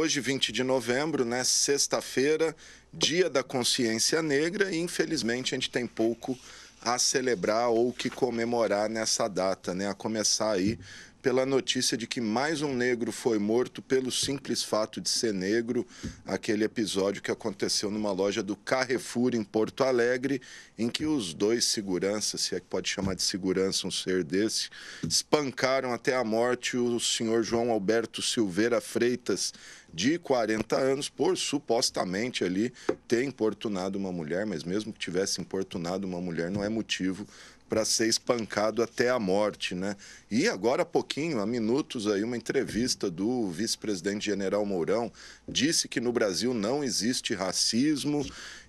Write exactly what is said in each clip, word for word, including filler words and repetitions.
hoje, vinte de novembro, né, sexta-feira, Dia da Consciência Negra, e infelizmente a gente tem pouco a celebrar ou que comemorar nessa data, né? A começar aí pela notícia de que mais um negro foi morto pelo simples fato de ser negro, aquele episódio que aconteceu numa loja do Carrefour em Porto Alegre, em que os dois seguranças, se é que pode chamar de segurança um ser desse, espancaram até a morte o senhor João Alberto Silveira Freitas, de quarenta anos, por supostamente ali ter importunado uma mulher, mas mesmo que tivesse importunado uma mulher, não é motivo para ser espancado até a morte, né? E agora há pouquinho, há minutos aí, uma entrevista do vice-presidente General Mourão disse que no Brasil não existe racismo,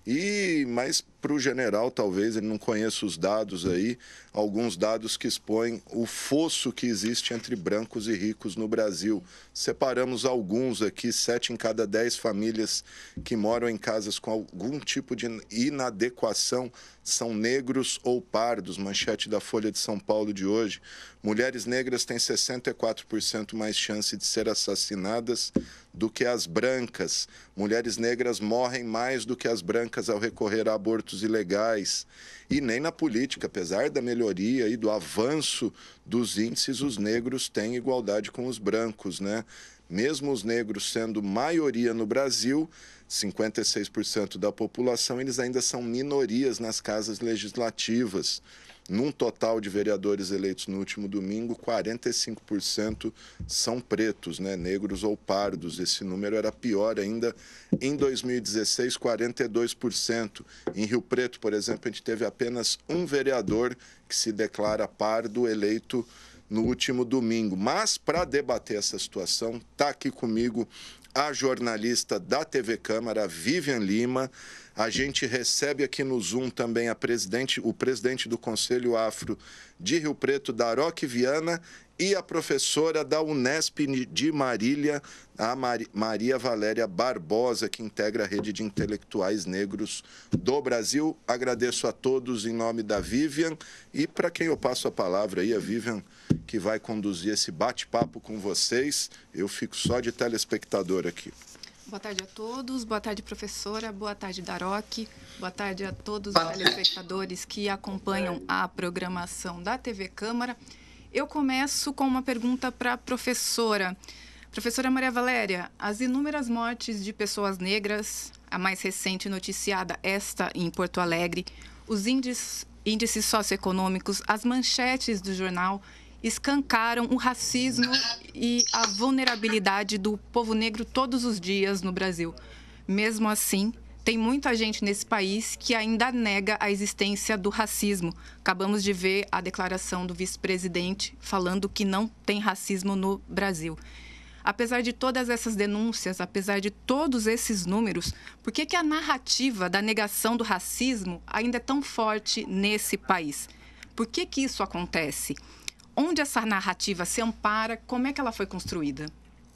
e mas para o general, talvez, ele não conheça os dados aí, alguns dados que expõem o fosso que existe entre brancos e ricos no Brasil. Separamos alguns aqui, sete em cada dez famílias que moram em casas com algum tipo de inadequação são negros ou pardos, manchete da Folha de São Paulo de hoje. Mulheres negras têm sessenta e quatro por cento mais chance de ser assassinadas do que as brancas. Mulheres negras morrem mais do que as brancas ao recorrer a abortos ilegais. E nem na política, apesar da melhoria e do avanço dos índices, os negros têm igualdade com os brancos, né? Mesmo os negros sendo maioria no Brasil, cinquenta e seis por cento da população, eles ainda são minorias nas casas legislativas. Num total de vereadores eleitos no último domingo, quarenta e cinco por cento são pretos, né? Negros ou pardos. Esse número era pior ainda em dois mil e dezesseis, quarenta e dois por cento. Em Rio Preto, por exemplo, a gente teve apenas um vereador que se declara pardo eleito no último domingo. Mas, para debater essa situação, está aqui comigo a jornalista da T V Câmara, Vivian Lima. A gente recebe aqui no Zoom também a presidente, o presidente do Conselho Afro de Rio Preto, Daroque Viana, e a professora da Unesp de Marília, a Maria Valéria Barbosa, que integra a rede de intelectuais negros do Brasil. Agradeço a todos em nome da Vivian, e para quem eu passo a palavra aí, a Vivian, que vai conduzir esse bate-papo com vocês. Eu fico só de telespectador aqui. Boa tarde a todos, boa tarde, professora, boa tarde, Daroque, boa tarde a todos os telespectadores que acompanham a programação da T V Câmara. Eu começo com uma pergunta para a professora. Professora Maria Valéria, as inúmeras mortes de pessoas negras, a mais recente noticiada, esta em Porto Alegre, os índices, índices socioeconômicos, as manchetes do jornal escancaram o racismo e a vulnerabilidade do povo negro todos os dias no Brasil. Mesmo assim, tem muita gente nesse país que ainda nega a existência do racismo. Acabamos de ver a declaração do vice-presidente falando que não tem racismo no Brasil. Apesar de todas essas denúncias, apesar de todos esses números, por que que a narrativa da negação do racismo ainda é tão forte nesse país? Por que que isso acontece? Onde essa narrativa se ampara? Como é que ela foi construída?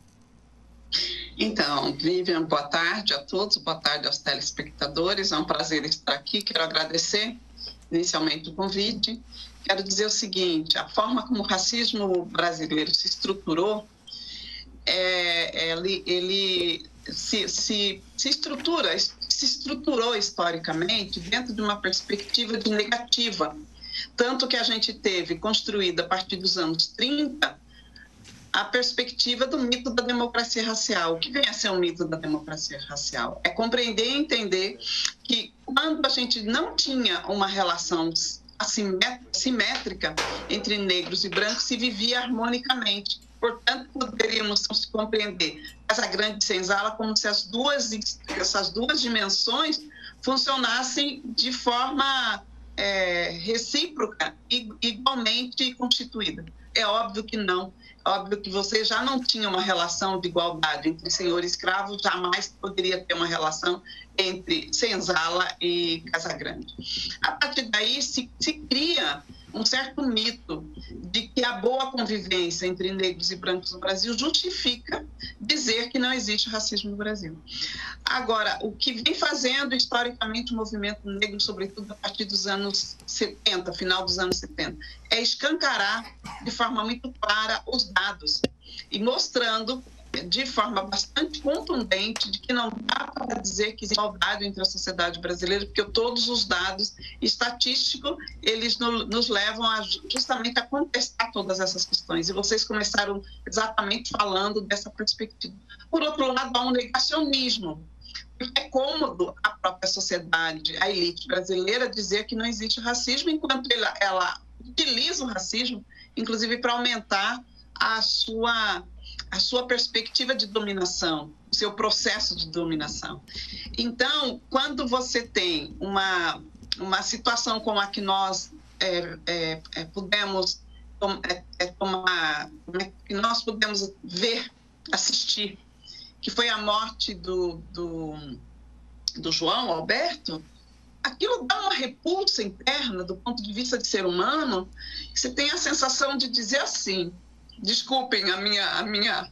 Então, Vivian, boa tarde a todos, boa tarde aos telespectadores. É um prazer estar aqui. Quero agradecer inicialmente o convite. Quero dizer o seguinte: a forma como o racismo brasileiro se estruturou, é, ele, ele se, se, se, estrutura, se estruturou historicamente dentro de uma perspectiva de negativa. Tanto que a gente teve construída a partir dos anos trinta a perspectiva do mito da democracia racial. O que vem a ser o mito da democracia racial? É compreender e entender que quando a gente não tinha uma relação assimétrica entre negros e brancos, se vivia harmonicamente. Portanto, poderíamos se compreender essa grande senzala como se as duas, essas duas dimensões funcionassem de forma É, recíproca e igualmente constituída. É óbvio que não. É óbvio que você já não tinha uma relação de igualdade entre senhor e escravo, jamais poderia ter uma relação entre senzala e Casagrande. A partir daí se, se cria um certo mito de que a boa convivência entre negros e brancos no Brasil justifica dizer que não existe racismo no Brasil. Agora, o que vem fazendo historicamente o movimento negro, sobretudo a partir dos anos setenta, final dos anos setenta, é escancarar de forma muito clara os dados e mostrando de forma bastante contundente de que não dá para dizer que existe igualdade entre a sociedade brasileira, porque todos os dados estatísticos, eles no, nos levam a, justamente a contestar todas essas questões. E vocês começaram exatamente falando dessa perspectiva. Por outro lado, há um negacionismo, porque é cômodo a própria sociedade, a elite brasileira, dizer que não existe racismo, enquanto ela, ela utiliza o racismo, inclusive para aumentar a sua, a sua perspectiva de dominação, o seu processo de dominação. Então, quando você tem uma, uma situação como a que nós é, é, é, pudemos é, é, tomar, que nós pudemos ver, assistir, que foi a morte do, do, do João Alberto, aquilo dá uma repulsa interna do ponto de vista de ser humano, que você tem a sensação de dizer assim, desculpem a minha, a minha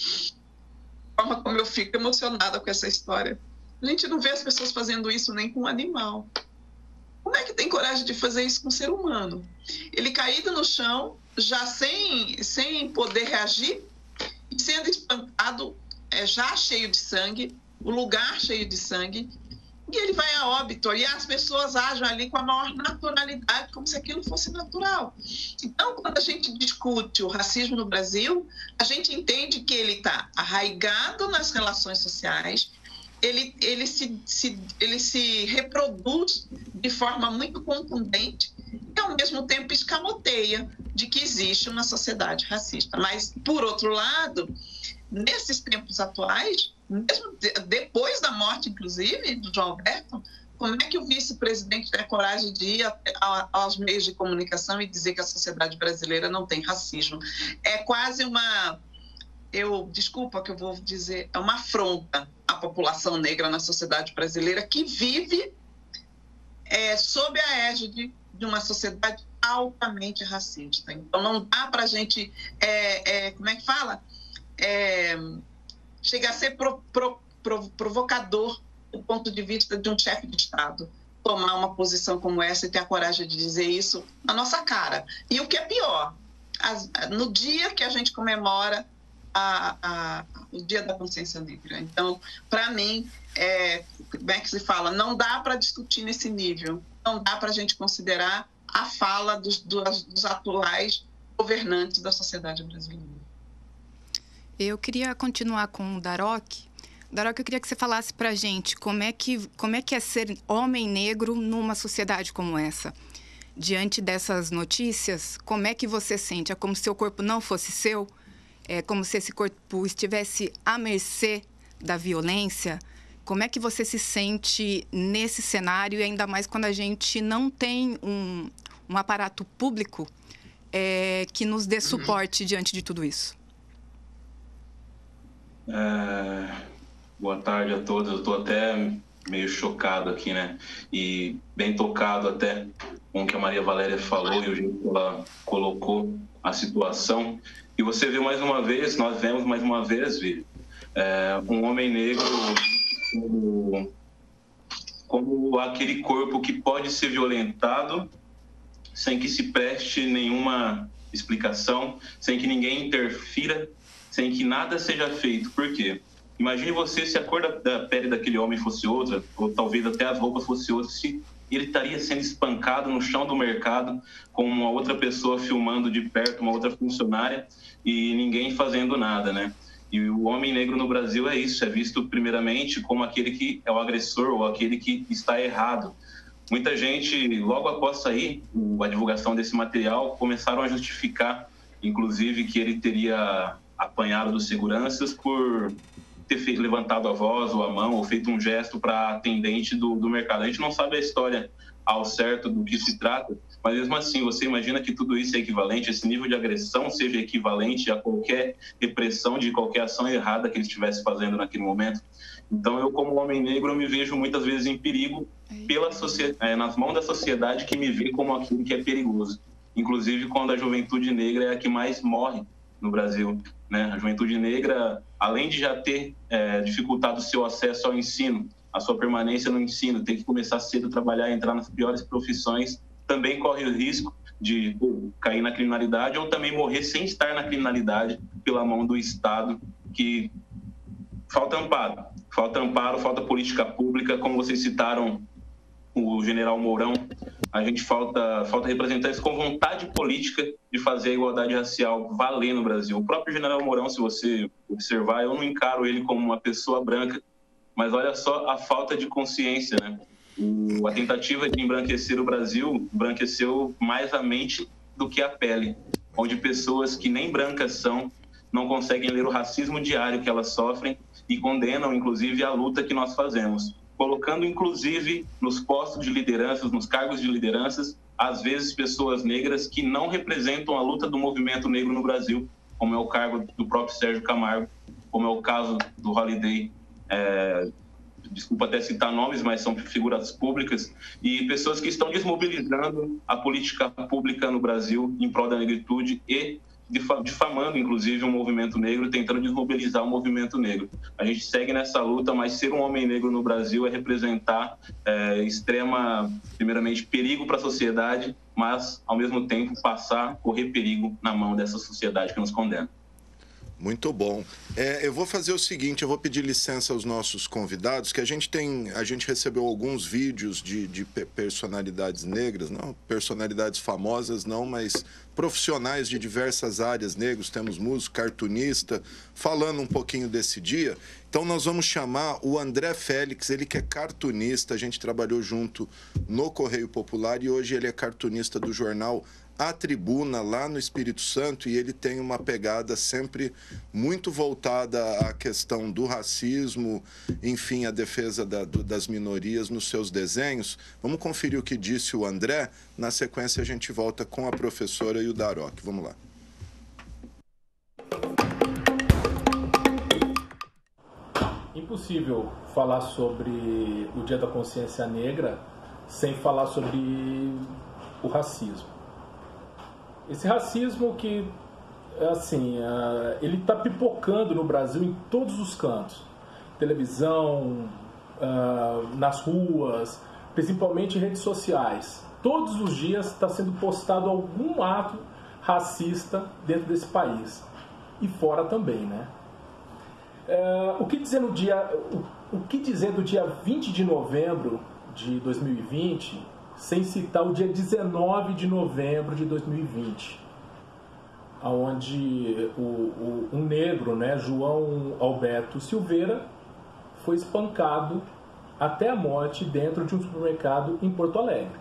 forma como eu fico emocionada com essa história. A gente não vê as pessoas fazendo isso nem com um animal. Como é que tem coragem de fazer isso com um ser humano? Ele caído no chão, já sem, sem poder reagir, e sendo espancado, é, já cheio de sangue, o lugar cheio de sangue, e ele vai a óbito, e as pessoas agem ali com a maior naturalidade, como se aquilo fosse natural. Então, quando a gente discute o racismo no Brasil, a gente entende que ele está arraigado nas relações sociais, ele, ele, se, se, ele se reproduz de forma muito contundente e, ao mesmo tempo, escamoteia de que existe uma sociedade racista. Mas, por outro lado, nesses tempos atuais, mesmo de, depois da morte, inclusive, do João Alberto, como é que o vice-presidente tem a coragem de ir a, a, aos meios de comunicação e dizer que a sociedade brasileira não tem racismo? É quase uma... Eu, desculpa que eu vou dizer, é uma afronta à população negra na sociedade brasileira que vive é, sob a égide de uma sociedade altamente racista. Então, não dá para a gente, é, é, como é que fala? É, chega a ser pro, pro, pro, provocador do ponto de vista de um chefe de Estado tomar uma posição como essa e ter a coragem de dizer isso na nossa cara. E o que é pior, as, no dia que a gente comemora a, a, o Dia da Consciência Negra. Então, para mim, é, como é que se fala? Não dá para discutir nesse nível, não dá para a gente considerar a fala dos, dos, dos atuais governantes da sociedade brasileira. Eu queria continuar com o Daroc. Daroc, eu queria que você falasse para a gente como é, que, como é que é ser homem negro numa sociedade como essa. Diante dessas notícias, como é que você sente? É como se seu corpo não fosse seu? É como se esse corpo estivesse à mercê da violência? Como é que você se sente nesse cenário, e ainda mais quando a gente não tem um, um aparato público é, que nos dê suporte diante de tudo isso? É, boa tarde a todos. Eu estou até meio chocado aqui, né? E bem tocado até com o que a Maria Valéria falou e o jeito que ela colocou a situação. E você viu mais uma vez, nós vemos mais uma vez, Vi, é, um homem negro como, como aquele corpo que pode ser violentado sem que se preste nenhuma explicação, sem que ninguém interfira, sem que nada seja feito. Por quê? Imagine você se a cor da, da pele daquele homem fosse outra, ou talvez até as roupas fossem outras, se ele estaria sendo espancado no chão do mercado com uma outra pessoa filmando de perto, uma outra funcionária, e ninguém fazendo nada, né? E o homem negro no Brasil é isso, é visto primeiramente como aquele que é o agressor ou aquele que está errado. Muita gente, logo após sair a divulgação desse material, começaram a justificar, inclusive, que ele teria apanhado dos seguranças por ter feito, levantado a voz ou a mão ou feito um gesto para a atendente do, do mercado. A gente não sabe a história ao certo do que se trata, mas mesmo assim, você imagina que tudo isso é equivalente, esse nível de agressão seja equivalente a qualquer repressão de qualquer ação errada que ele estivesse fazendo naquele momento. Então, eu, como homem negro, eu me vejo muitas vezes em perigo pela é, nas mãos da sociedade que me vê como aquilo que é perigoso. Inclusive, quando a juventude negra é a que mais morre no Brasil, né? A juventude negra, além de já ter é, dificultado o seu acesso ao ensino, a sua permanência no ensino, ter que começar cedo a trabalhar, entrar nas piores profissões, também corre o risco de pô, cair na criminalidade ou também morrer sem estar na criminalidade pela mão do Estado que falta amparo, falta amparo, falta política pública, como vocês citaram o general Mourão, a gente falta, falta representantes com vontade política de fazer a igualdade racial valer no Brasil. O próprio general Mourão, se você observar, eu não encaro ele como uma pessoa branca, mas olha só a falta de consciência, né? O, a tentativa de embranquecer o Brasil embranqueceu mais a mente do que a pele, onde pessoas que nem brancas são não conseguem ler o racismo diário que elas sofrem e condenam, inclusive, a luta que nós fazemos, colocando, inclusive, nos postos de lideranças, nos cargos de lideranças, às vezes, pessoas negras que não representam a luta do movimento negro no Brasil, como é o cargo do próprio Sérgio Camargo, como é o caso do Holiday, é, desculpa até citar nomes, mas são figuras públicas, e pessoas que estão desmobilizando a política pública no Brasil em prol da negritude e difamando, inclusive, o movimento negro, tentando desmobilizar o movimento negro. A gente segue nessa luta, mas ser um homem negro no Brasil é representar é, extrema, primeiramente, perigo para a sociedade, mas, ao mesmo tempo, passar, correr perigo na mão dessa sociedade que nos condena. Muito bom. É, eu vou fazer o seguinte, eu vou pedir licença aos nossos convidados, que a gente tem, a gente recebeu alguns vídeos de, de personalidades negras, não personalidades famosas não, mas profissionais de diversas áreas negros, temos músico, cartunista, falando um pouquinho desse dia. Então nós vamos chamar o André Félix, ele que é cartunista, a gente trabalhou junto no Correio Popular e hoje ele é cartunista do jornal A Tribuna, lá no Espírito Santo, e ele tem uma pegada sempre muito voltada à questão do racismo, enfim, a defesa da, do, das minorias nos seus desenhos. Vamos conferir o que disse o André. Na sequência, a gente volta com a professora e o Daroc. Vamos lá. Impossível falar sobre o Dia da Consciência Negra sem falar sobre o racismo. Esse racismo que, assim, ele está pipocando no Brasil em todos os cantos. Televisão, nas ruas, principalmente em redes sociais. Todos os dias está sendo postado algum ato racista dentro desse país. E fora também, né? O que dizer no dia, o, o que dizer do dia vinte de novembro de dois mil e vinte... sem citar o dia dezenove de novembro de dois mil e vinte, onde o, o, um negro, né, João Alberto Silveira, foi espancado até a morte dentro de um supermercado em Porto Alegre.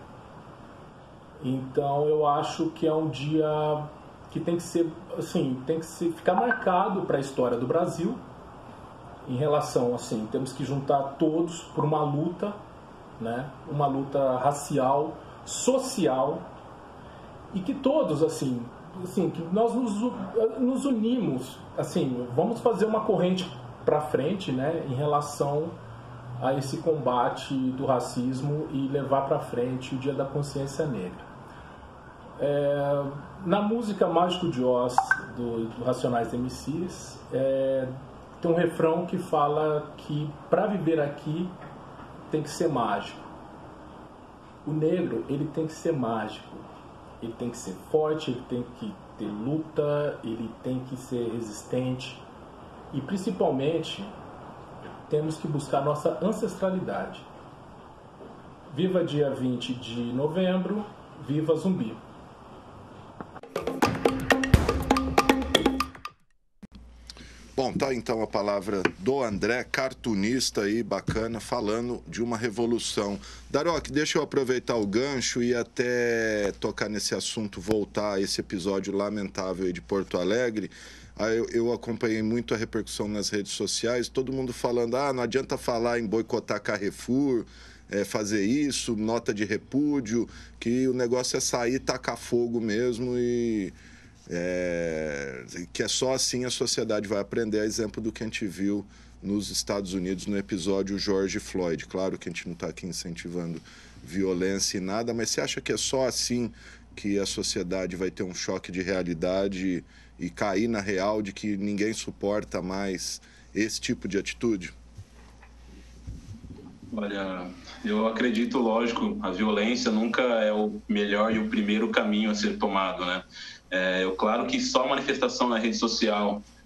Então eu acho que é um dia que tem que ser, assim, tem que ser, ficar marcado para a história do Brasil, em relação, assim, temos que juntar todos por uma luta, né? Uma luta racial, social, e que todos, assim, assim que nós nos, nos unimos, assim, vamos fazer uma corrente para frente, né, em relação a esse combate do racismo e levar para frente o Dia da Consciência Negra. É, na música Mágico de Oz, do, do Racionais M Cs, é, tem um refrão que fala que para viver aqui tem que ser mágico. O negro, ele tem que ser mágico, ele tem que ser forte, ele tem que ter luta, ele tem que ser resistente e, principalmente, temos que buscar nossa ancestralidade. Viva dia vinte de novembro, viva Zumbi! Bom, tá então a palavra do André, cartunista aí, bacana, falando de uma revolução. Daroc, deixa eu aproveitar o gancho e até tocar nesse assunto, voltar a esse episódio lamentável aí de Porto Alegre. Aí eu, eu acompanhei muito a repercussão nas redes sociais, todo mundo falando, ah, não adianta falar em boicotar Carrefour, é, fazer isso, nota de repúdio, que o negócio é sair, tacar fogo mesmo e... É, que é só assim a sociedade vai aprender, a exemplo do que a gente viu nos Estados Unidos no episódio George Floyd. Claro que a gente não está aqui incentivando violência e nada, mas você acha que é só assim que a sociedade vai ter um choque de realidade e, e cair na real de que ninguém suporta mais esse tipo de atitude? Olha, eu acredito, lógico, a violência nunca é o melhor e o primeiro caminho a ser tomado, né? É, eu, claro que só manifestação na rede social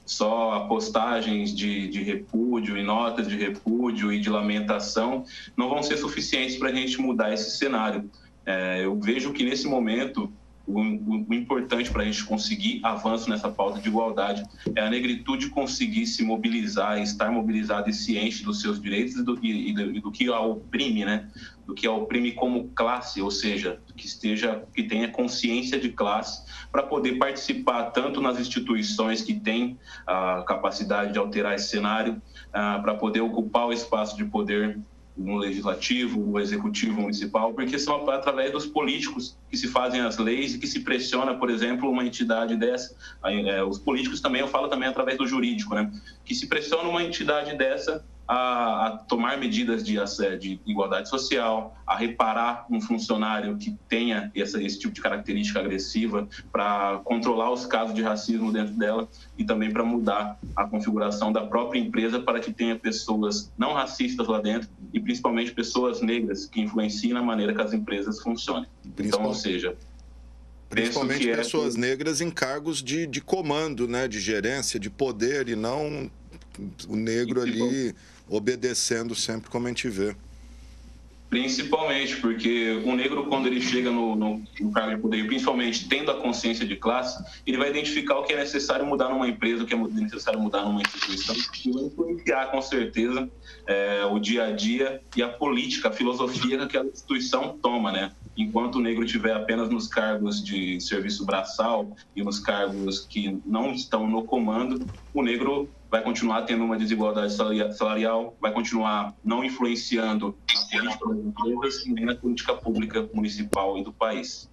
só postagens de, de repúdio e notas de repúdio e de lamentação não vão ser suficientes para a gente mudar esse cenário. É, eu vejo que, nesse momento, o, o, o importante para a gente conseguir avanço nessa pauta de igualdade é a negritude conseguir se mobilizar, estar mobilizada e ciente dos seus direitos e do, e, e do, e do que a oprime, né? do que a oprime como classe, ou seja, que esteja, que tenha consciência de classe para poder participar tanto nas instituições que têm a capacidade de alterar esse cenário, para poder ocupar o espaço de poder no legislativo, no executivo municipal, porque são através dos políticos que se fazem as leis e que se pressiona, por exemplo, uma entidade dessa. Os políticos também, eu falo também através do jurídico, né? Que se pressiona uma entidade dessa a, a tomar medidas de, de igualdade social, a reparar um funcionário que tenha essa, esse tipo de característica agressiva, para controlar os casos de racismo dentro dela e também para mudar a configuração da própria empresa para que tenha pessoas não racistas lá dentro e principalmente pessoas negras que influenciem na maneira que as empresas funcionem. Então, ou seja... Principalmente é... pessoas negras em cargos de, de comando, né, de gerência, de poder, e não o negro ali obedecendo sempre como a gente vê. Principalmente, porque o negro, quando ele chega no, no, no cargo de poder, principalmente tendo a consciência de classe, ele vai identificar o que é necessário mudar numa empresa, o que é necessário mudar numa instituição, e vai influenciar, com certeza, é, o dia a dia e a política, a filosofia que aquela instituição toma, né? Enquanto o negro estiver apenas nos cargos de serviço braçal e nos cargos que não estão no comando, o negro vai continuar tendo uma desigualdade salarial, vai continuar não influenciando na política das empresas e nem na política pública municipal e do país.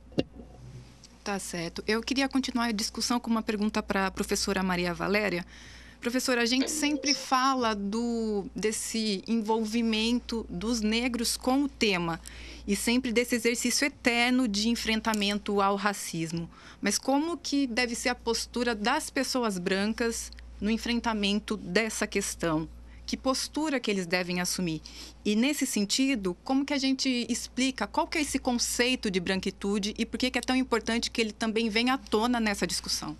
Tá certo. Eu queria continuar a discussão com uma pergunta para a professora Maria Valéria. Professora, a gente sempre fala do, desse envolvimento dos negros com o tema e sempre desse exercício eterno de enfrentamento ao racismo. Mas como que deve ser a postura das pessoas brancas no enfrentamento dessa questão? Que postura que eles devem assumir? E, nesse sentido, como que a gente explica qual que é esse conceito de branquitude e por que que é tão importante que ele também venha à tona nessa discussão?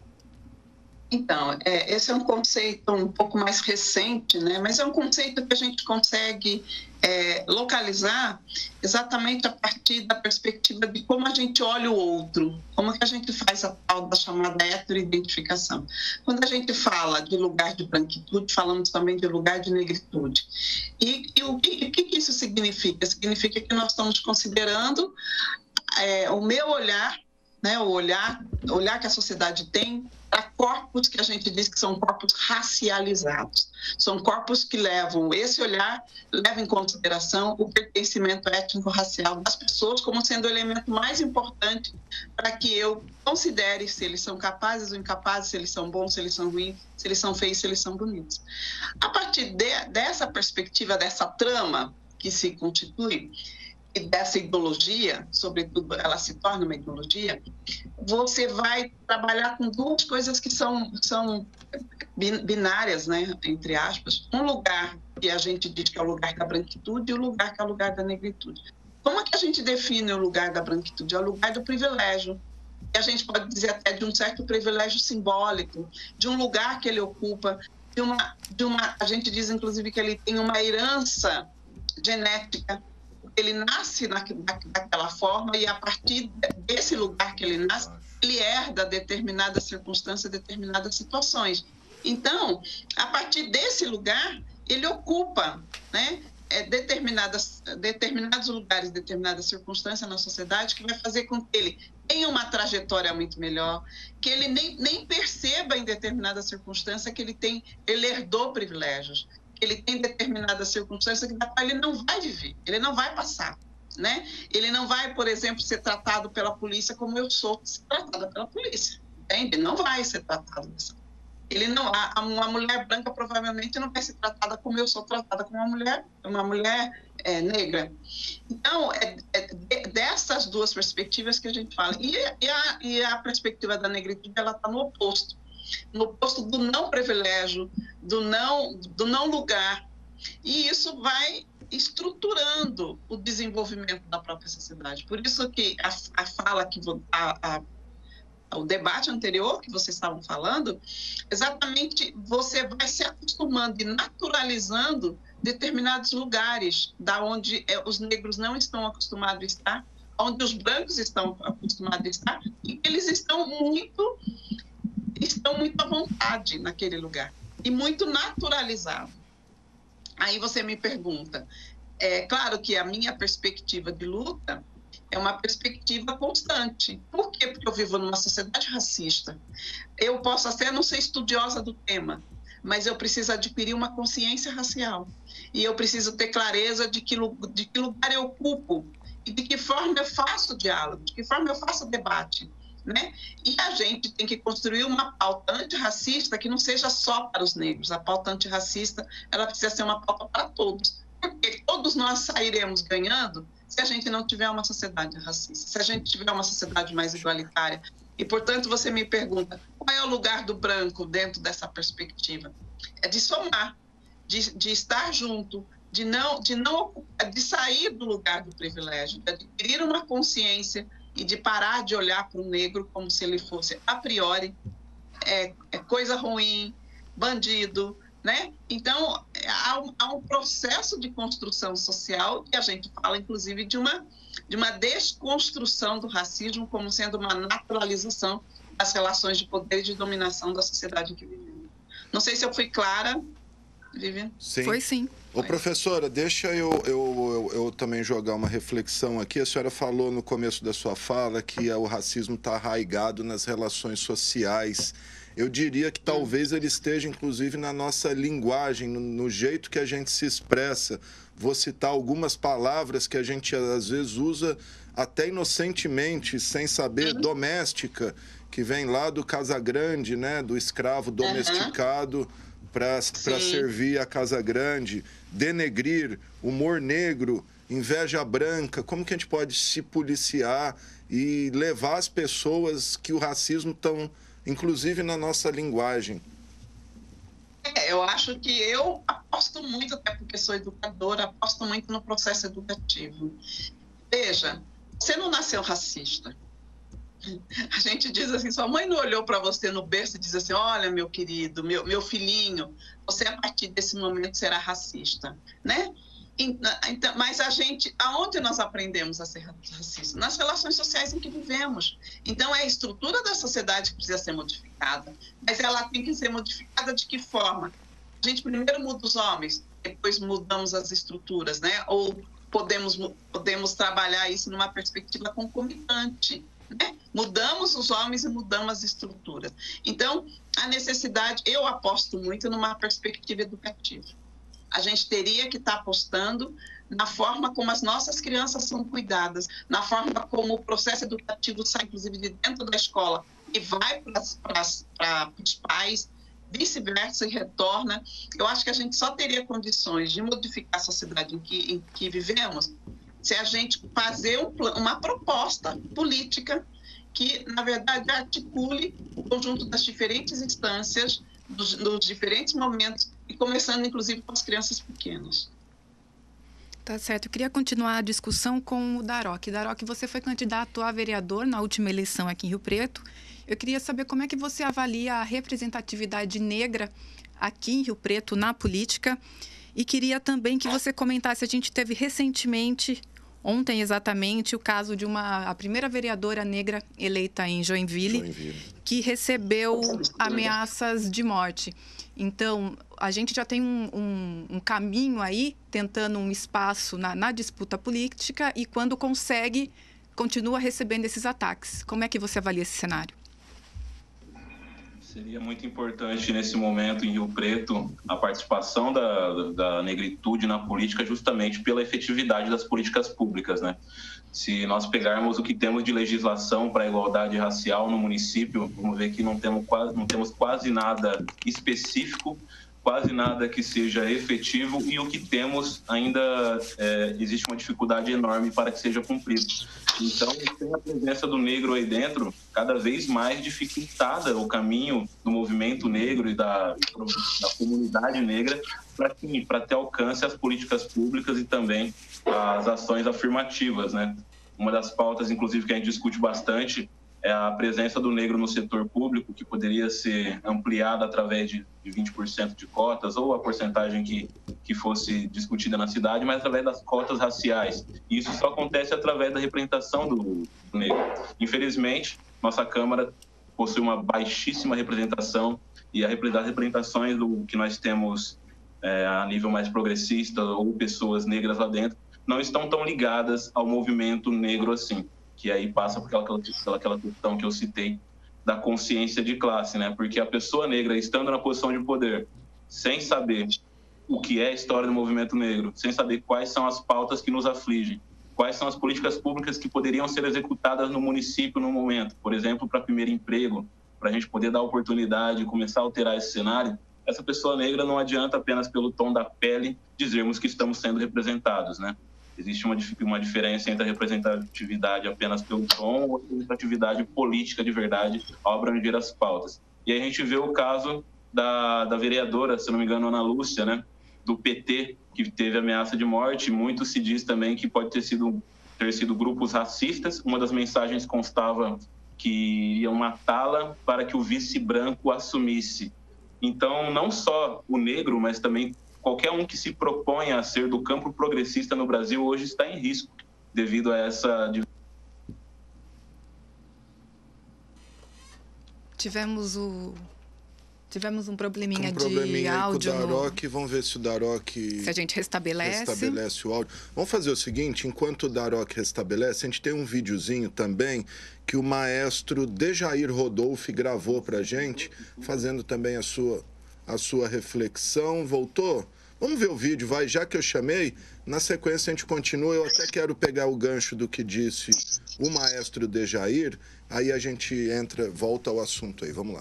Então, é, esse é um conceito um pouco mais recente, né? Mas é um conceito que a gente consegue é, localizar exatamente a partir da perspectiva de como a gente olha o outro, como que a gente faz a tal da chamada heteroidentificação. Quando a gente fala de lugar de branquitude, falamos também de lugar de negritude. E, e o, que, o que isso significa? Significa que nós estamos considerando é, o meu olhar, né? o olhar, o olhar que a sociedade tem para corpos que a gente diz que são corpos racializados. São corpos que levam, esse olhar leva em consideração o pertencimento étnico-racial das pessoas como sendo o elemento mais importante para que eu considere se eles são capazes ou incapazes, se eles são bons, se eles são ruins, se eles são feios, se eles são bonitos. A partir de, dessa perspectiva, dessa trama que se constitui, e dessa ideologia, sobretudo ela se torna uma ideologia, você vai trabalhar com duas coisas que são, são binárias, né, entre aspas. Um lugar que a gente diz que é o lugar da branquitude e o lugar que é o lugar da negritude. Como é que a gente define o lugar da branquitude? É o lugar do privilégio. E a gente pode dizer até de um certo privilégio simbólico, de um lugar que ele ocupa, de uma, de uma, a gente diz inclusive que ele tem uma herança genética. Ele nasce na, na, daquela forma e, a partir desse lugar que ele nasce, ele herda determinadas circunstâncias, determinadas situações. Então, a partir desse lugar, ele ocupa, né, é, determinadas, determinados lugares, determinadas circunstâncias na sociedade que vai fazer com que ele tenha uma trajetória muito melhor, que ele nem, nem perceba em determinada circunstância que ele, tem, ele herdou privilégios. Ele tem determinadas circunstâncias que ele não vai viver, ele não vai passar, né? Ele não vai, por exemplo, ser tratado pela polícia como eu sou tratada pela polícia, entende? Não vai ser tratado dessa. Ele não, a, uma mulher branca provavelmente não vai ser tratada como eu sou tratada como uma mulher, uma mulher é, negra. Então, é, é dessas duas perspectivas que a gente fala. E, e, a, e a perspectiva da negritude, ela está no oposto. No posto do não privilégio, do não, do não lugar. E isso vai estruturando o desenvolvimento da própria sociedade. Por isso que a, a fala que a, a, o debate anterior que vocês estavam falando, exatamente você vai se acostumando e naturalizando determinados lugares da onde os negros não estão acostumados a estar, onde os brancos estão acostumados a estar, e eles estão muito, estão muito à vontade naquele lugar, e muito naturalizado. Aí você me pergunta, é claro que a minha perspectiva de luta é uma perspectiva constante. Por quê? Porque eu vivo numa sociedade racista. Eu posso até não ser estudiosa do tema, mas eu preciso adquirir uma consciência racial. E eu preciso ter clareza de que, de que lugar eu ocupo e de que forma eu faço diálogo, de que forma eu faço debate, né? E a gente tem que construir uma pauta antirracista que não seja só para os negros. A pauta antirracista, ela precisa ser uma pauta para todos. Porque todos nós sairemos ganhando se a gente não tiver uma sociedade racista, se a gente tiver uma sociedade mais igualitária. E, portanto, você me pergunta, qual é o lugar do branco dentro dessa perspectiva? É de somar, de, de estar junto, de, não, de, não, de sair do lugar do privilégio, de adquirir uma consciência e de parar de olhar para o negro como se ele fosse, a priori, é, é coisa ruim, bandido, né? Então, há um, há um processo de construção social que a gente fala, inclusive, de uma, de uma desconstrução do racismo como sendo uma naturalização das relações de poder e de dominação da sociedade em que vivemos. Não sei se eu fui clara, Vivian. Sim. Foi sim. Ô, professora, deixa eu, eu, eu, eu também jogar uma reflexão aqui. A senhora falou no começo da sua fala que o racismo está arraigado nas relações sociais. Eu diria que talvez ele esteja, inclusive, na nossa linguagem, no, no jeito que a gente se expressa. Vou citar algumas palavras que a gente, às vezes, usa até inocentemente, sem saber, doméstica, que vem lá do Casagrande, né? Do escravo domesticado uhum. para servir a Casa Grande. Denegrir, humor negro, inveja branca. Como que a gente pode se policiar e levar as pessoas que o racismo estão... inclusive na nossa linguagem? É, eu acho que eu aposto muito, até porque sou educadora, aposto muito no processo educativo. Veja, você não nasceu racista. A gente diz assim, sua mãe não olhou para você no berço e diz assim, olha, meu querido, meu, meu filhinho, você a partir desse momento será racista, né? Então, mas a gente, aonde nós aprendemos a ser racista? Nas relações sociais em que vivemos. Então, é a estrutura da sociedade que precisa ser modificada, mas ela tem que ser modificada de que forma? A gente primeiro muda os homens, depois mudamos as estruturas, né? Ou podemos, podemos trabalhar isso numa perspectiva concomitante, né? Mudamos os homens e mudamos as estruturas. Então, a necessidade, eu aposto muito numa perspectiva educativa. A gente teria que estar apostando na forma como as nossas crianças são cuidadas, na forma como o processo educativo sai, inclusive, de dentro da escola e vai para os pais, vice-versa, e retorna. Eu acho que a gente só teria condições de modificar a sociedade em que, em que vivemos se a gente fazer um, uma proposta política que, na verdade, articule o conjunto das diferentes instâncias, dos, dos diferentes momentos, e começando, inclusive, com as crianças pequenas. Tá certo. Eu queria continuar a discussão com o Daroc. Daroc, você foi candidato a vereador na última eleição aqui em Rio Preto. Eu queria saber como é que você avalia a representatividade negra aqui em Rio Preto na política. E queria também que você comentasse, a gente teve recentemente, ontem exatamente, o caso de uma a primeira vereadora negra eleita em Joinville, Joinville. que recebeu ameaças de morte. Então, a gente já tem um, um, um caminho aí, tentando um espaço na, na disputa política, e quando consegue, continua recebendo esses ataques. Como é que você avalia esse cenário? Seria muito importante, nesse momento, em Rio Preto, a participação da, da negritude na política, justamente pela efetividade das políticas públicas, né? Se nós pegarmos o que temos de legislação para a igualdade racial no município, vamos ver que não temos quase, não temos quase nada específico, quase nada que seja efetivo, e o que temos ainda é, existe uma dificuldade enorme para que seja cumprido. Então, sem a presença do negro aí dentro, cada vez mais dificultada o caminho do movimento negro e da, da comunidade negra para para ter alcance às políticas públicas e também às ações afirmativas, né? Uma das pautas, inclusive, que a gente discute bastante é a presença do negro no setor público, que poderia ser ampliada através de vinte por cento de cotas, ou a porcentagem que, que fosse discutida na cidade, mas através das cotas raciais. E isso só acontece através da representação do, do negro. Infelizmente, nossa Câmara possui uma baixíssima representação, e as representações do que nós temos é, a nível mais progressista, ou pessoas negras lá dentro, não estão tão ligadas ao movimento negro assim, que aí passa por aquela, aquela questão que eu citei da consciência de classe, né? Porque a pessoa negra, estando na posição de poder, sem saber o que é a história do movimento negro, sem saber quais são as pautas que nos afligem, quais são as políticas públicas que poderiam ser executadas no município no momento, por exemplo, para primeiro emprego, para a gente poder dar oportunidade e começar a alterar esse cenário, essa pessoa negra não adianta apenas pelo tom da pele dizermos que estamos sendo representados, né? Existe uma, uma diferença entre a representatividade apenas pelo tom ou a representatividade política de verdade ao abranger as pautas. E aí a gente vê o caso da, da vereadora, se não me engano, Ana Lúcia, né, do P T, que teve ameaça de morte. Muito se diz também que pode ter sido, ter sido grupos racistas. Uma das mensagens constava que iriam matá-la para que o vice branco assumisse. Então, não só o negro, mas também qualquer um que se propõe a ser do campo progressista no Brasil hoje está em risco devido a essa... Tivemos o... Tivemos um probleminha, um probleminha de áudio. Com o Daroc, no... Vamos ver se o Daroc... Se a gente restabelece. Restabelece o áudio. Vamos fazer o seguinte, enquanto o Daroc restabelece, a gente tem um videozinho também que o maestro Dejair Rodolfo gravou pra gente, fazendo também a sua, a sua reflexão. Voltou? Vamos ver o vídeo, vai, já que eu chamei, na sequência a gente continua. Eu até quero pegar o gancho do que disse o maestro Dejair, aí a gente entra, volta ao assunto aí. Vamos lá.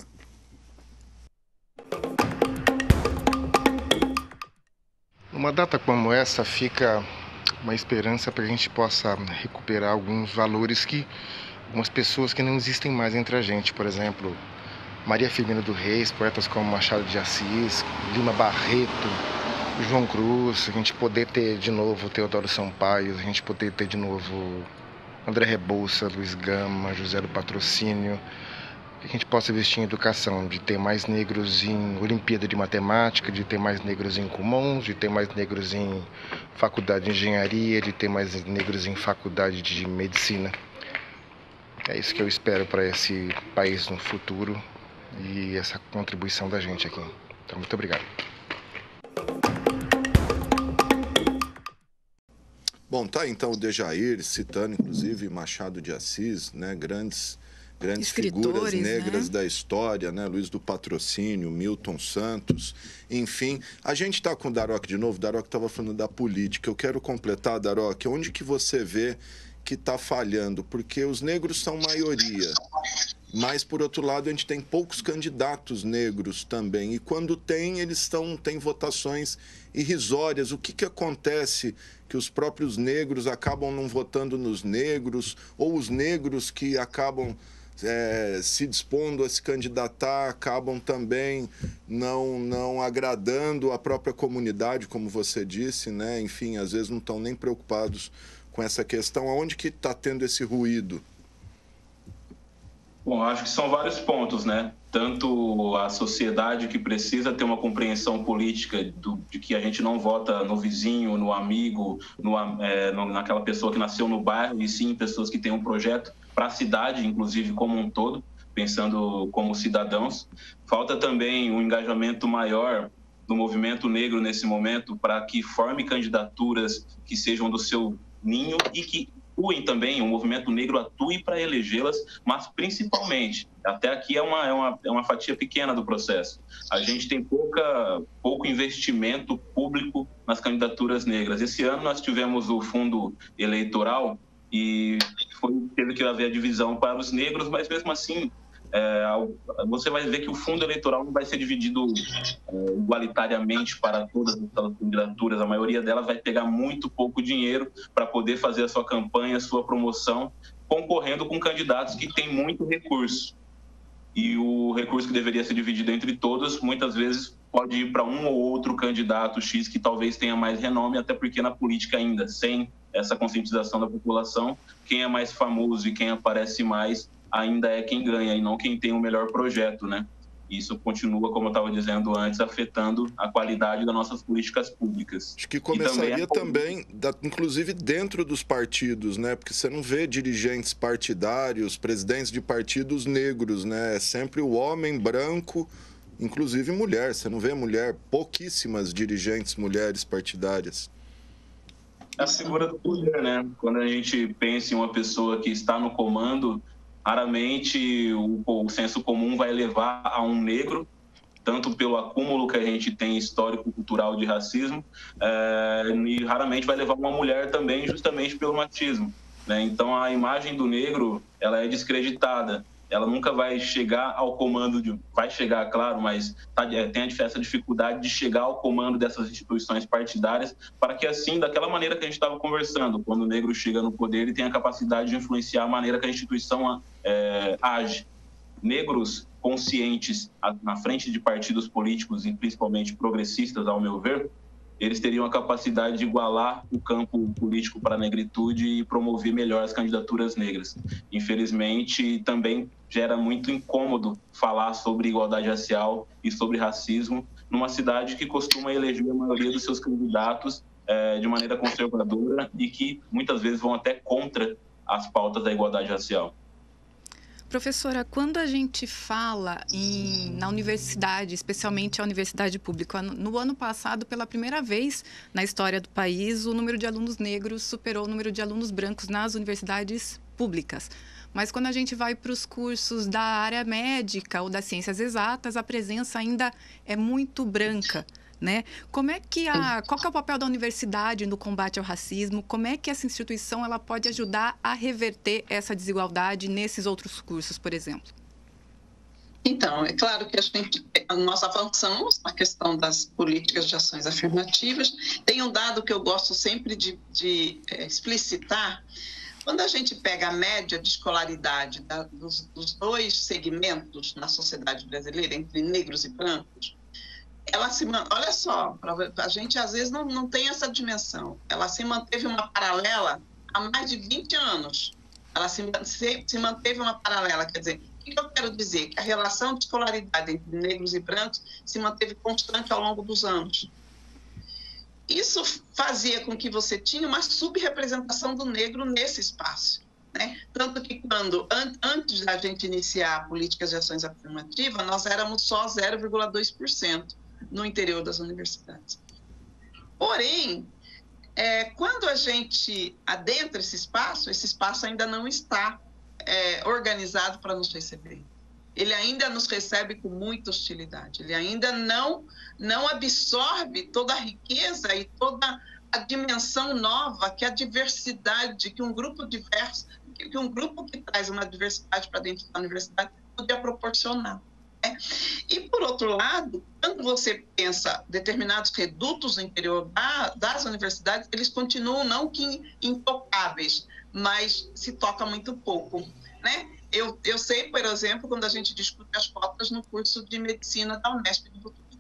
Numa data como essa, fica uma esperança para que a gente possa recuperar alguns valores que algumas pessoas que não existem mais entre a gente. Por exemplo, Maria Firmina do Reis, poetas como Machado de Assis, Lima Barreto, João Cruz, a gente poder ter de novo Teodoro Sampaio, a gente poder ter de novo André Rebouça, Luiz Gama, José do Patrocínio, que a gente possa investir em educação, de ter mais negros em Olimpíada de Matemática, de ter mais negros em Comuns, de ter mais negros em faculdade de Engenharia, de ter mais negros em faculdade de Medicina. É isso que eu espero para esse país no futuro e essa contribuição da gente aqui. Então, muito obrigado. Bom, tá então o Dejair citando, inclusive, Machado de Assis, né, grandes... grandes figuras negras, né, da história, né? Luiz do Patrocínio, Milton Santos, enfim. A gente está com o Daroc de novo, o Daroc estava falando da política. Eu quero completar, Daroc, onde que você vê que está falhando? Porque os negros são maioria, mas, por outro lado, a gente tem poucos candidatos negros também. E quando tem, eles estão, têm votações irrisórias. O que, que acontece que os próprios negros acabam não votando nos negros, ou os negros que acabam... É, se dispondo a se candidatar, acabam também não, não agradando a própria comunidade, como você disse, né? Enfim, às vezes não estão nem preocupados com essa questão. Aonde que está tendo esse ruído? Bom, acho que são vários pontos, né? Tanto a sociedade que precisa ter uma compreensão política do, de que a gente não vota no vizinho, no amigo, no, é, no, naquela pessoa que nasceu no bairro, e sim pessoas que têm um projeto para a cidade, inclusive, como um todo, pensando como cidadãos. Falta também um engajamento maior do movimento negro nesse momento para que forme candidaturas que sejam do seu ninho e que atuem também, o movimento negro atue para elegê-las, mas principalmente, até aqui é uma, é, uma, é uma fatia pequena do processo. A gente tem pouca, pouco investimento público nas candidaturas negras. Esse ano nós tivemos o fundo eleitoral e foi, teve que haver a divisão para os negros, mas mesmo assim, é, você vai ver que o fundo eleitoral não vai ser dividido é, igualitariamente para todas as candidaturas. A maioria delas vai pegar muito pouco dinheiro para poder fazer a sua campanha, a sua promoção, concorrendo com candidatos que têm muito recurso. E o recurso que deveria ser dividido entre todos, muitas vezes pode ir para um ou outro candidato X que talvez tenha mais renome, até porque na política ainda, sem essa conscientização da população, quem é mais famoso e quem aparece mais ainda é quem ganha e não quem tem o melhor projeto, né? Isso continua, como eu estava dizendo antes, afetando a qualidade das nossas políticas públicas. Acho que começaria também, também da, inclusive dentro dos partidos, né? Porque você não vê dirigentes partidários, presidentes de partidos negros, né? É sempre o homem branco, inclusive mulher. Você não vê mulher, pouquíssimas dirigentes mulheres partidárias. A figura do poder, né? Quando a gente pensa em uma pessoa que está no comando, raramente o, o senso comum vai levar a um negro, tanto pelo acúmulo que a gente tem histórico-cultural de racismo, é, e raramente vai levar uma mulher também, justamente pelo machismo, né? Então, a imagem do negro, ela é descreditada. Ela nunca vai chegar ao comando de... Vai chegar, claro, mas tá, tem essa dificuldade de chegar ao comando dessas instituições partidárias para que, assim, daquela maneira que a gente estava conversando, quando o negro chega no poder, ele tem a capacidade de influenciar a maneira que a instituição é, age. Negros conscientes na frente de partidos políticos, e principalmente progressistas, ao meu ver, eles teriam a capacidade de igualar o campo político para a negritude e promover melhor as candidaturas negras. Infelizmente, também gera muito incômodo falar sobre igualdade racial e sobre racismo numa cidade que costuma eleger a maioria dos seus candidatos é, de maneira conservadora e que muitas vezes vão até contra as pautas da igualdade racial. Professora, quando a gente fala em, na universidade, especialmente a universidade pública, no ano passado, pela primeira vez na história do país, o número de alunos negros superou o número de alunos brancos nas universidades públicas. Mas quando a gente vai para os cursos da área médica ou das ciências exatas, a presença ainda é muito branca, né? Como é que a, qual que é o papel da universidade no combate ao racismo? Como é que essa instituição ela pode ajudar a reverter essa desigualdade nesses outros cursos, por exemplo? Então, é claro que a gente, nós avançamos na questão das políticas de ações afirmativas. Tem um dado que eu gosto sempre de, de é, explicitar. Quando a gente pega a média de escolaridade da, dos, dos dois segmentos na sociedade brasileira, entre negros e brancos, ela se olha só, a gente às vezes não, não tem essa dimensão. Ela se manteve uma paralela há mais de vinte anos. Ela se, se, se manteve uma paralela, quer dizer, o que eu quero dizer? Que a relação de escolaridade entre negros e brancos se manteve constante ao longo dos anos. Isso fazia com que você tinha uma subrepresentação do negro nesse espaço, né? Tanto que quando, an, antes da gente iniciar políticas de ações afirmativas, nós éramos só zero vírgula dois por cento no interior das universidades. Porém, é, quando a gente adentra esse espaço, esse espaço ainda não está é, organizado para nos receber. Ele ainda nos recebe com muita hostilidade. Ele ainda não, não absorve toda a riqueza e toda a dimensão nova que a diversidade, que um grupo diverso, que um grupo que traz uma diversidade para dentro da universidade poderia proporcionar. Né? E, por outro lado, quando você pensa determinados redutos no interior da, das universidades, eles continuam não que intocáveis, mas se toca muito pouco, né? Eu, eu sei, por exemplo, quando a gente discute as cotas no curso de medicina da Unesp de Botucatu,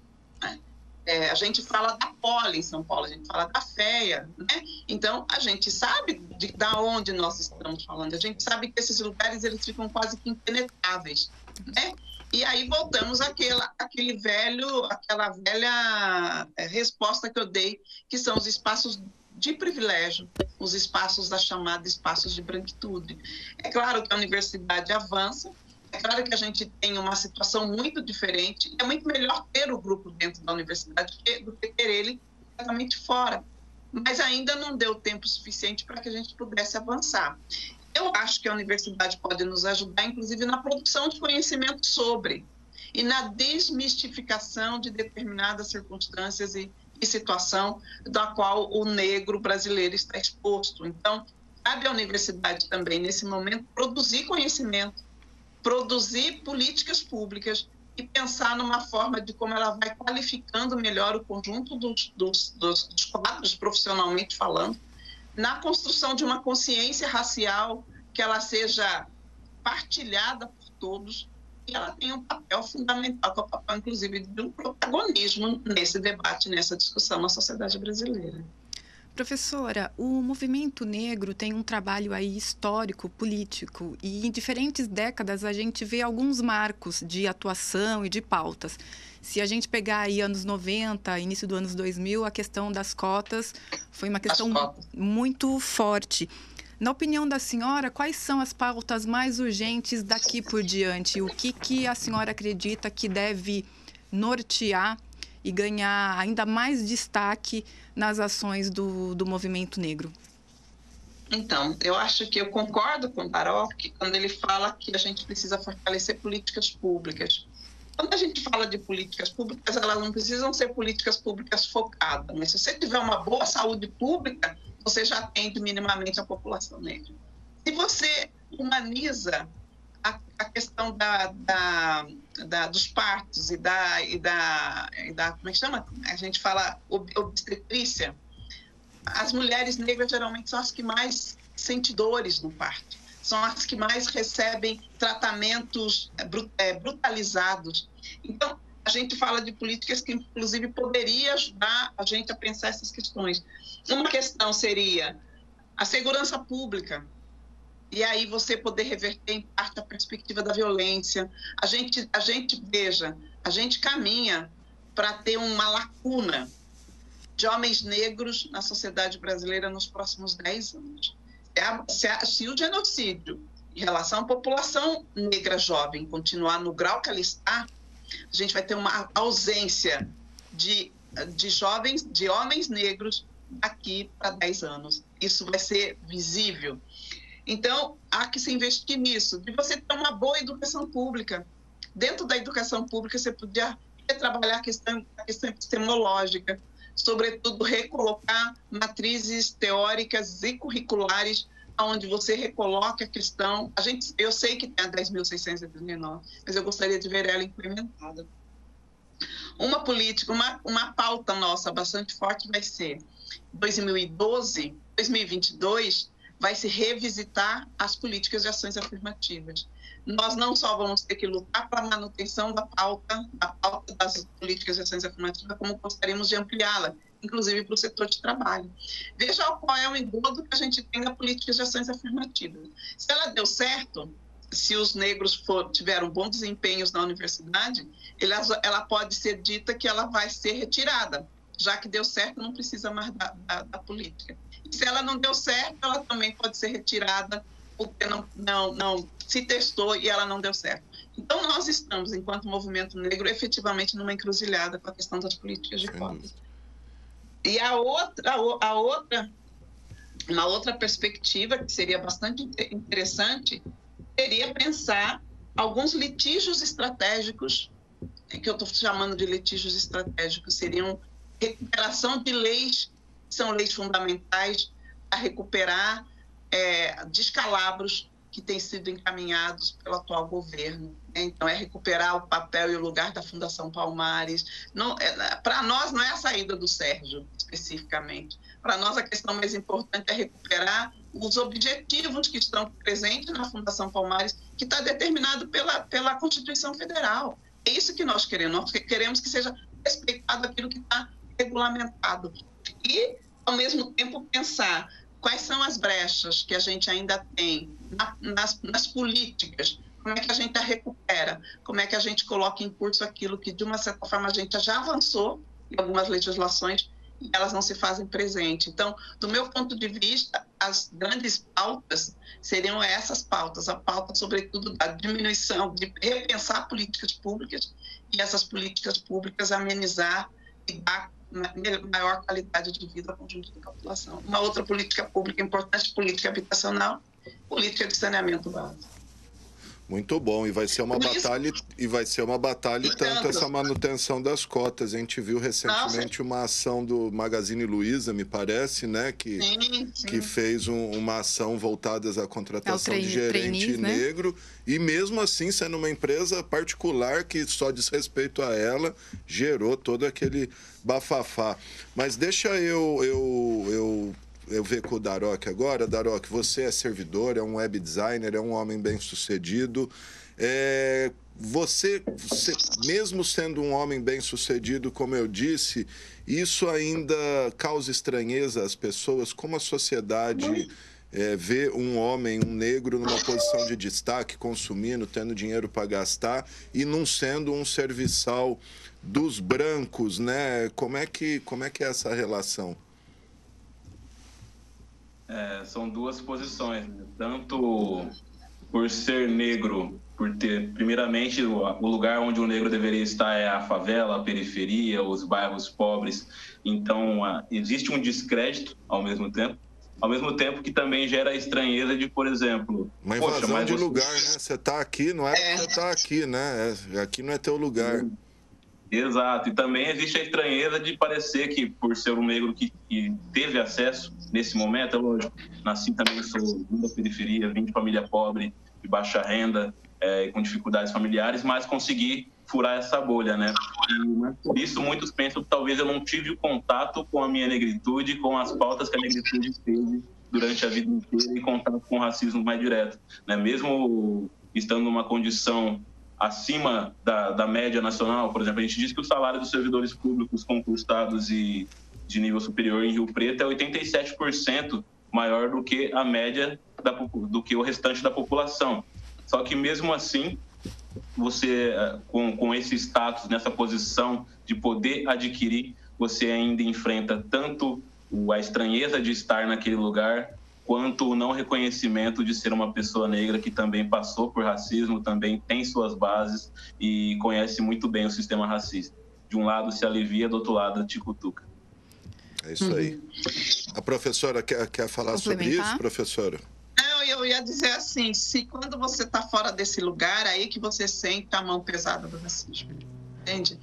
né? É, a gente fala da Poli em São Paulo, a gente fala da FEA, né? Então, a gente sabe de, de onde nós estamos falando, a gente sabe que esses lugares eles ficam quase que impenetráveis, né? E aí voltamos àquela, àquele velho, àquela velha resposta que eu dei, que são os espaços de privilégio, os espaços da chamada espaços de branquitude. É claro que a universidade avança, é claro que a gente tem uma situação muito diferente, é muito melhor ter o grupo dentro da universidade do que ter ele completamente fora, mas ainda não deu tempo suficiente para que a gente pudesse avançar. Eu acho que a universidade pode nos ajudar, inclusive, na produção de conhecimento sobre e na desmistificação de determinadas circunstâncias e, e situação da qual o negro brasileiro está exposto. Então, cabe à universidade também, nesse momento, produzir conhecimento, produzir políticas públicas e pensar numa forma de como ela vai qualificando melhor o conjunto dos, dos, dos, dos quadros, profissionalmente falando, na construção de uma consciência racial que ela seja partilhada por todos e ela tem um papel fundamental, que é o papel, inclusive, de um protagonismo nesse debate, nessa discussão na sociedade brasileira. Professora, o movimento negro tem um trabalho aí histórico, político, e em diferentes décadas a gente vê alguns marcos de atuação e de pautas. Se a gente pegar aí anos noventa, início dos anos dois mil, a questão das cotas foi uma questão muito forte. Na opinião da senhora, quais são as pautas mais urgentes daqui por diante? O que, que a senhora acredita que deve nortear e ganhar ainda mais destaque nas ações do, do movimento negro? Então, eu acho que eu concordo com o Daroc quando ele fala que a gente precisa fortalecer políticas públicas. Quando a gente fala de políticas públicas, elas não precisam ser políticas públicas focadas, mas se você tiver uma boa saúde pública, você já atende minimamente a população negra. Se você humaniza a, a questão da, da, da, dos partos e da, e, da, e da, como é que chama? A gente fala obstetrícia. As mulheres negras geralmente são as que mais sentem dores no parto. São as que mais recebem tratamentos brutalizados. Então, a gente fala de políticas que, inclusive, poderia ajudar a gente a pensar essas questões. Uma questão seria a segurança pública. E aí você poder reverter em parte a perspectiva da violência. A gente, a gente veja, a gente caminha para ter uma lacuna de homens negros na sociedade brasileira nos próximos dez anos. Se, a, se, a, se o genocídio em relação à população negra jovem continuar no grau que ela está, a gente vai ter uma ausência de, de jovens, de homens negros daqui para dez anos. Isso vai ser visível. Então, há que se investir nisso, de você ter uma boa educação pública. Dentro da educação pública, você podia trabalhar a questão, a questão epistemológica, sobretudo recolocar matrizes teóricas e curriculares, onde você recoloca a questão. A gente, eu sei que tem a dez mil seiscentos e oitenta e nove, mas eu gostaria de ver ela implementada. Uma política, uma, uma pauta nossa bastante forte vai ser dois mil e doze, dois mil e vinte e dois, vai se revisitar as políticas de ações afirmativas. Nós não só vamos ter que lutar para a manutenção da pauta, da pauta das políticas de ações afirmativas, como gostaríamos de ampliá-la, inclusive para o setor de trabalho. Veja qual é o engodo que a gente tem na política de ações afirmativas. Se ela deu certo, se os negros for, tiveram bons desempenhos na universidade, ela, ela pode ser dita que ela vai ser retirada. Já que deu certo, não precisa mais da, da, da política. E se ela não deu certo, ela também pode ser retirada porque não, não, não se testou e ela não deu certo. Então, nós estamos, enquanto movimento negro, efetivamente numa encruzilhada com a questão das políticas de cotas. E a outra, a outra, uma outra perspectiva que seria bastante interessante seria pensar alguns litígios estratégicos, que eu estou chamando de litígios estratégicos, seriam recuperação de leis, que são leis fundamentais, para recuperar é, descalabros que têm sido encaminhados pelo atual governo. Então, é recuperar o papel e o lugar da Fundação Palmares. É, para nós, não é a saída do Sérgio, especificamente. Para nós, a questão mais importante é recuperar os objetivos que estão presentes na Fundação Palmares, que está determinado pela, pela Constituição Federal. É isso que nós queremos. Nós queremos que seja respeitado aquilo que está regulamentado. E, ao mesmo tempo, pensar quais são as brechas que a gente ainda tem na, nas, nas políticas, como é que a gente a recupera, como é que a gente coloca em curso aquilo que, de uma certa forma, a gente já avançou em algumas legislações e elas não se fazem presente. Então, do meu ponto de vista, as grandes pautas seriam essas pautas, a pauta, sobretudo, da diminuição, de repensar políticas públicas e essas políticas públicas amenizar e dar maior qualidade de vida ao conjunto da população. Uma outra política pública importante, política habitacional, política de saneamento básico. Muito bom, e vai ser uma Por batalha isso, e vai ser uma batalha e tanto essa manutenção das cotas. A gente viu recentemente uma ação do Magazine Luiza, me parece, né, que sim, sim. que fez um, uma ação voltada à contratação é de gerente trainees, negro, né? E mesmo assim, sendo uma empresa particular que só diz respeito a ela, gerou todo aquele bafafá. Mas deixa eu eu, eu eu ver com o Daroc agora. Daroc, você é servidor, é um web designer, é um homem bem-sucedido. É, você, você, mesmo sendo um homem bem-sucedido, como eu disse, isso ainda causa estranheza às pessoas? Como a sociedade é, vê um homem, um negro, numa posição de destaque, consumindo, tendo dinheiro para gastar e não sendo um serviçal dos brancos, né? Como é que, como é que é essa relação? É, são duas posições, né? Tanto por ser negro, por ter, primeiramente, o, o lugar onde o negro deveria estar é a favela, a periferia, os bairros pobres. Então, a, existe um descrédito ao mesmo tempo, ao mesmo tempo que também gera a estranheza de, por exemplo... Uma invasão poxa, mas de você... lugar, né? Você está aqui, não é porque você está aqui, né? É, aqui não é teu lugar. Exato, e também existe a estranheza de parecer que, por ser um negro que, que teve acesso nesse momento, é lógico, nasci também, sou da periferia, vim de família pobre, de baixa renda, é, com dificuldades familiares, mas consegui furar essa bolha, né? E, né, por isso, muitos pensam que talvez eu não tive o contato com a minha negritude, com as pautas que a negritude teve durante a vida inteira e contato com o racismo mais direto, né? Mesmo estando numa condição acima da, da média nacional, por exemplo, a gente diz que o salário dos servidores públicos concursados e de nível superior em Rio Preto é oitenta e sete por cento maior do que a média, da, do que o restante da população. Só que mesmo assim, você, com, com esse status, nessa posição de poder adquirir, você ainda enfrenta tanto a estranheza de estar naquele lugar, quanto o não reconhecimento de ser uma pessoa negra que também passou por racismo, também tem suas bases e conhece muito bem o sistema racista. De um lado se alivia, do outro lado te cutuca. É isso aí. Uhum. A professora quer, quer falar sobre isso, professora? Não, eu ia dizer assim, se quando você está fora desse lugar, aí que você sente a mão pesada do racismo, entende?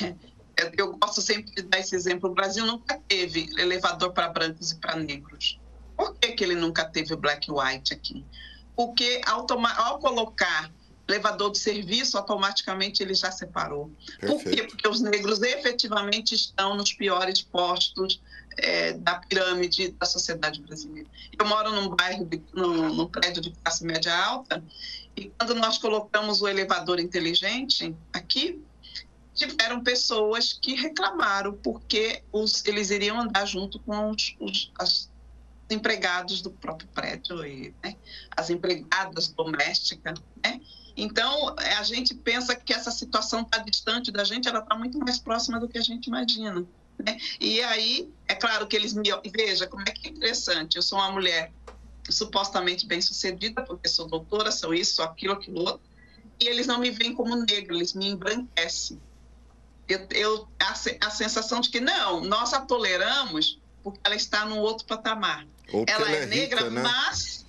Eu gosto sempre de dar esse exemplo. O Brasil nunca teve elevador para brancos e para negros. Por que, que ele nunca teve o black and white aqui? Porque ao colocar elevador de serviço, automaticamente ele já separou. Perfeito. Por quê? Porque os negros efetivamente estão nos piores postos é, da pirâmide da sociedade brasileira. Eu moro num bairro, de, num, num prédio de classe média alta, e quando nós colocamos o elevador inteligente aqui, tiveram pessoas que reclamaram porque os, eles iriam andar junto com os, os as, empregados do próprio prédio, e, né, as empregadas domésticas, né? Então, a gente pensa que essa situação está distante da gente, ela está muito mais próxima do que a gente imagina, né? E aí, é claro que eles me... Veja, como é que é interessante, eu sou uma mulher supostamente bem-sucedida, porque sou doutora, sou isso, sou aquilo, aquilo outro, e eles não me veem como negra, eles me embranquecem. Eu, eu, a, a sensação de que, não, nós a toleramos porque ela está num outro patamar. Ou ela é, é negra, rica, né? mas...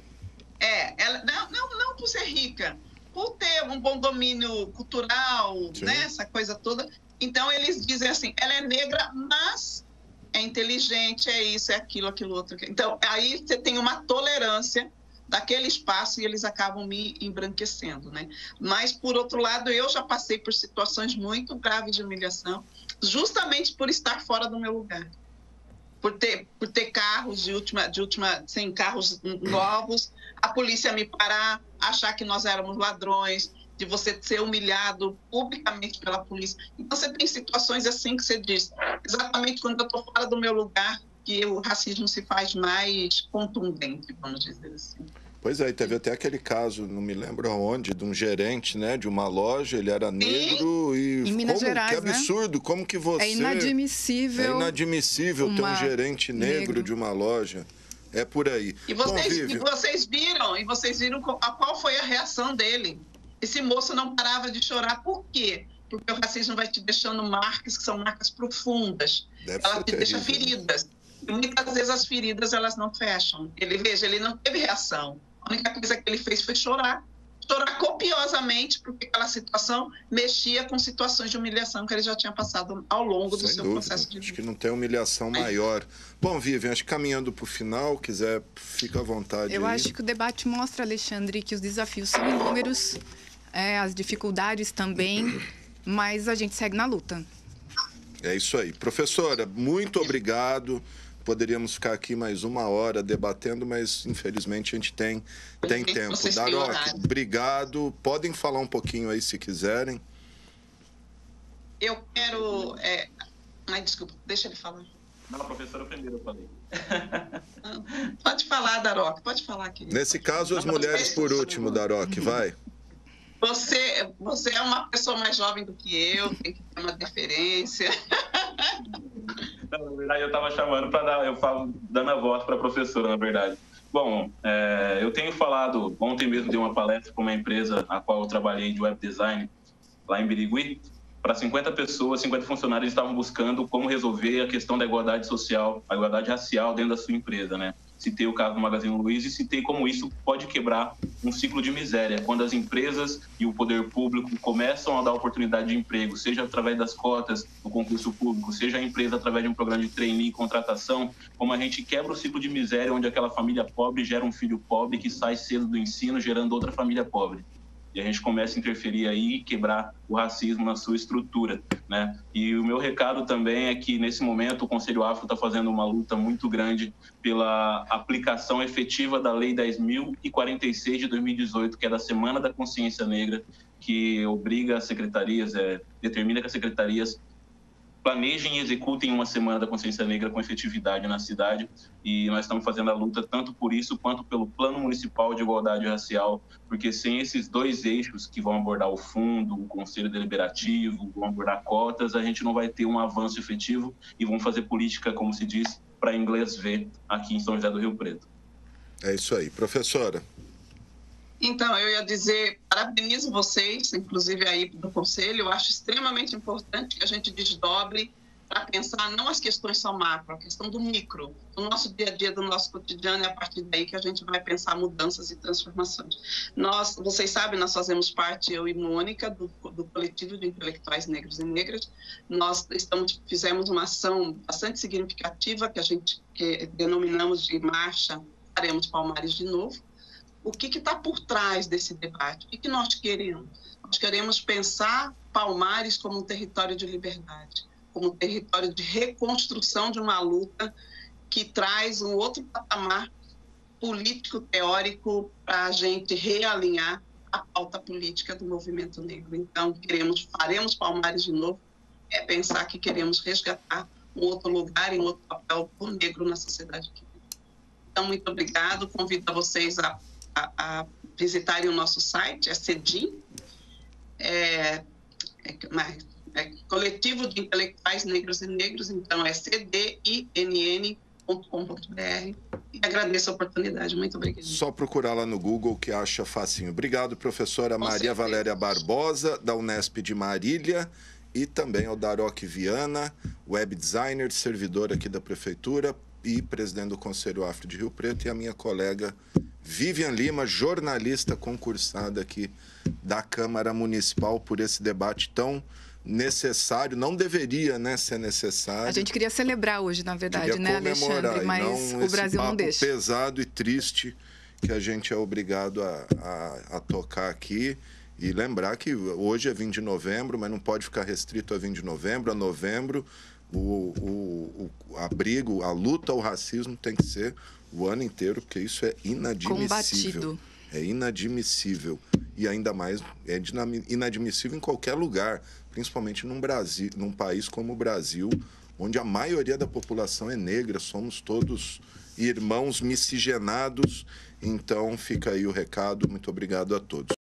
É, ela, não, não, não por ser rica, por ter um bom domínio cultural, né, essa coisa toda. Então, eles dizem assim, ela é negra, mas é inteligente, é isso, é aquilo, aquilo outro. Então, aí você tem uma tolerância daquele espaço e eles acabam me embranquecendo, né? Mas, por outro lado, eu já passei por situações muito graves de humilhação, justamente por estar fora do meu lugar. Por ter, por ter carros de última, de última, sem carros novos, a polícia me parar, achar que nós éramos ladrões, de você ser humilhado publicamente pela polícia. Então, você tem situações assim que você diz, exatamente quando eu estou fora do meu lugar, que o racismo se faz mais contundente, vamos dizer assim. Pois é, e teve até aquele caso, não me lembro aonde, de um gerente, né, de uma loja, ele era negro e... Em Minas como, Gerais, que absurdo, né? Como que você... É inadmissível... É inadmissível ter um gerente negro, negro de uma loja. É por aí. E vocês, e vocês viram, e vocês viram a qual foi a reação dele. Esse moço não parava de chorar. Por quê? Porque o racismo vai te deixando marcas que são marcas profundas. Deve Ela ser te terrível, deixa feridas. Né? E muitas vezes as feridas, elas não fecham. Ele, veja, ele não teve reação. A única coisa que ele fez foi chorar. Chorar copiosamente, porque aquela situação mexia com situações de humilhação que ele já tinha passado ao longo do Sem seu dúvida. processo de vida. Acho que não tem humilhação maior. Bom, Vivian, acho que caminhando para o final, quiser, fica à vontade. Eu aí. acho que o debate mostra, Alexandre, que os desafios são inúmeros, é, as dificuldades também, mas a gente segue na luta. É isso aí. Professora, muito obrigado Poderíamos ficar aqui mais uma hora debatendo, mas infelizmente a gente tem, tem tempo. Daroc, obrigado. Podem falar um pouquinho aí se quiserem. Eu quero... É... Ai, desculpa, deixa ele falar. Não, a professora primeiro eu falei. Pode falar, Daroc, pode falar, querido. Nesse caso, as mulheres por último, Daroc, vai. Você, você é uma pessoa mais jovem do que eu, tem que ter uma deferência. Não, na verdade, eu estava chamando para dar, eu falo, dando a voz para a professora, na verdade. Bom, é, eu tenho falado, ontem mesmo dei uma palestra para uma empresa a qual eu trabalhei de web design, lá em Birigui, para cinquenta pessoas, cinquenta funcionários estavam buscando como resolver a questão da igualdade social, a igualdade racial dentro da sua empresa, né? Citei o caso do Magazine Luiza e citei como isso pode quebrar um ciclo de miséria, quando as empresas e o poder público começam a dar oportunidade de emprego, seja através das cotas do concurso público, seja a empresa através de um programa de trainee e contratação, como a gente quebra o ciclo de miséria, onde aquela família pobre gera um filho pobre que sai cedo do ensino, gerando outra família pobre. E a gente começa a interferir aí e quebrar o racismo na sua estrutura, né? E o meu recado também é que, nesse momento, o Conselho Afro está fazendo uma luta muito grande pela aplicação efetiva da Lei dez mil e quarenta e seis de dois mil e dezoito, que é da Semana da Consciência Negra, que obriga as secretarias, é, determina que as secretarias planejem e executem uma Semana da Consciência Negra com efetividade na cidade, e nós estamos fazendo a luta tanto por isso quanto pelo Plano Municipal de Igualdade Racial, porque sem esses dois eixos que vão abordar o fundo, o Conselho Deliberativo, vão abordar cotas, a gente não vai ter um avanço efetivo e vão fazer política, como se diz, para inglês ver aqui em São José do Rio Preto. É isso aí. Professora. Então, eu ia dizer, parabenizo vocês, inclusive aí do Conselho, eu acho extremamente importante que a gente desdobre para pensar não as questões só macro, a questão do micro, do nosso dia a dia, do nosso cotidiano, é a partir daí que a gente vai pensar mudanças e transformações. Nós, vocês sabem, nós fazemos parte, eu e Mônica, do, do coletivo de intelectuais negros e negras. Nós estamos, fizemos uma ação bastante significativa que a gente que denominamos de Marcha Faremos Palmares de Novo. O que está por trás desse debate? O que, que nós queremos? Nós queremos pensar Palmares como um território de liberdade, como um território de reconstrução de uma luta que traz um outro patamar político-teórico para a gente realinhar a pauta política do movimento negro. Então, queremos, faremos Palmares de novo, é pensar que queremos resgatar um outro lugar e um outro papel do negro na sociedade. Então, muito obrigado. Convido a vocês a A, a visitarem o nosso site, é CEDIN, é, é, é Coletivo de Intelectuais Negros e Negros, então é c d i n n ponto com ponto b r. E agradeço a oportunidade, muito obrigada. Só procurar lá no Google que acha facinho. Obrigado, professora Com Maria certeza. Valéria Barbosa, da Unesp de Marília, e também ao Daroc Viana, web designer, servidor aqui da Prefeitura e presidente do Conselho Afro de Rio Preto, e a minha colega Vivian Lima, jornalista concursada aqui da Câmara Municipal, por esse debate tão necessário. Não deveria, né, ser necessário. A gente queria celebrar hoje, na verdade, né, Alexandre? Mas o Brasil não deixa. Pesado e triste que a gente é obrigado a, a, a tocar aqui. E lembrar que hoje é vinte de novembro, mas não pode ficar restrito a vinte de novembro, a novembro. O, o, o abrigo, a luta ao racismo tem que ser o ano inteiro, porque isso é inadmissível. Combatido. É inadmissível. E ainda mais é inadmissível em qualquer lugar, principalmente num, Brasil, num país como o Brasil, onde a maioria da população é negra, somos todos irmãos miscigenados. Então fica aí o recado. Muito obrigado a todos.